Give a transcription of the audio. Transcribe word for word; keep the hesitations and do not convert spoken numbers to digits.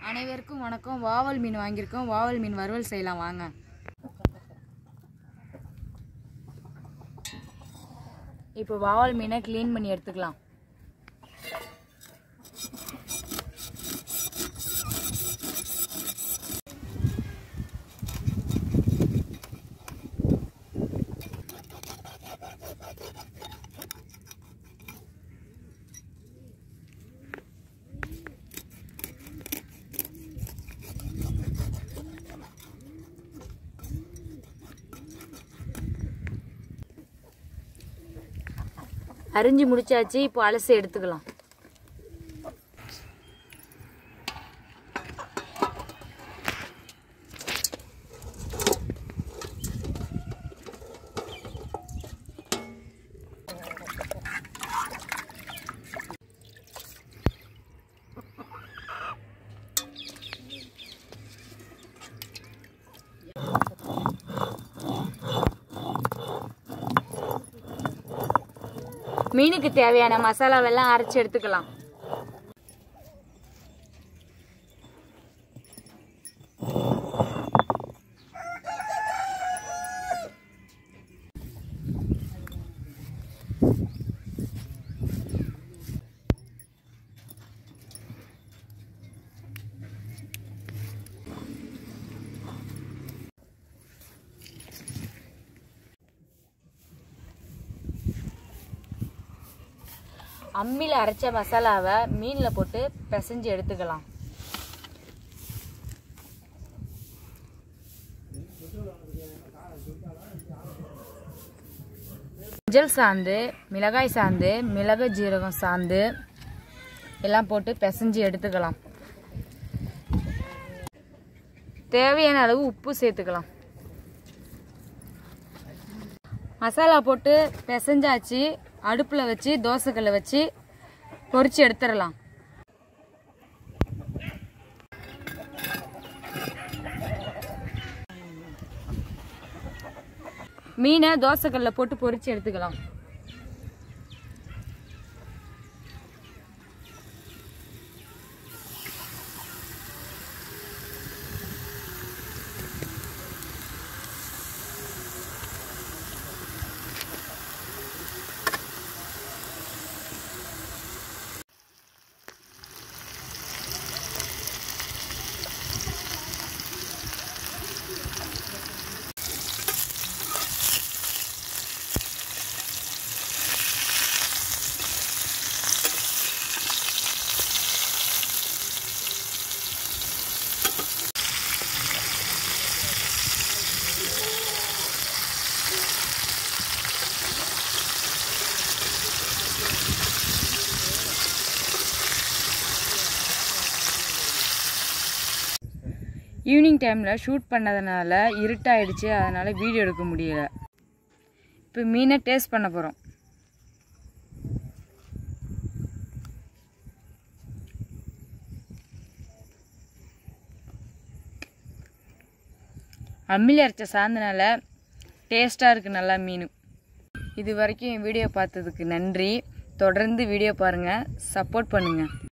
அனைவருக்கும் வணக்கம். வாவல் மீன் வாங்கியிருக்கோம். வாவல் மீன் வறுவல் செய்யலாம் வாங்க. இப்போ வாவல் மீனை க்ளீன் பண்ணி எடுத்துக்கலாம். அரிஞ்சு முடிச்சாச்சு. இப்போ அலசி எடுத்துக்கலாம். மீனுக்கு தேவையான மசாலாவெல்லாம் அரைச்சி எடுத்துக்கலாம். அம்மியில் அரைச்ச மசாலாவை மீனில் போட்டு பிசைஞ்சு எடுத்துக்கலாம். மஞ்சள் சாந்து, மிளகாய் சாந்து, மிளகு ஜீரகம் சாந்து எல்லாம் போட்டு பிசைஞ்சு எடுத்துக்கலாம். தேவையான அளவு உப்பு சேர்த்துக்கலாம். மசாலா போட்டு பிசைஞ்சாச்சு. அடுப்பில் வச்சு தோசைக்கல்லை வச்சு பொரிச்சு எடுத்துடலாம். மீனை தோசைக்கல்லை போட்டு பொரிச்சு எடுத்துக்கலாம். ஈவினிங் டைமில் ஷூட் பண்ணதுனால இருட்டாயிடுச்சு. அதனால் வீடியோ எடுக்க முடியல. இப்போ மீனை டேஸ்ட் பண்ண போகிறோம். அம்மியில் அரைச்ச சாந்தனால டேஸ்ட்டாக இருக்குது நல்லா மீன். இது வரைக்கும் என் வீடியோ பார்த்ததுக்கு நன்றி. தொடர்ந்து வீடியோ பாருங்கள், சப்போர்ட் பண்ணுங்கள்.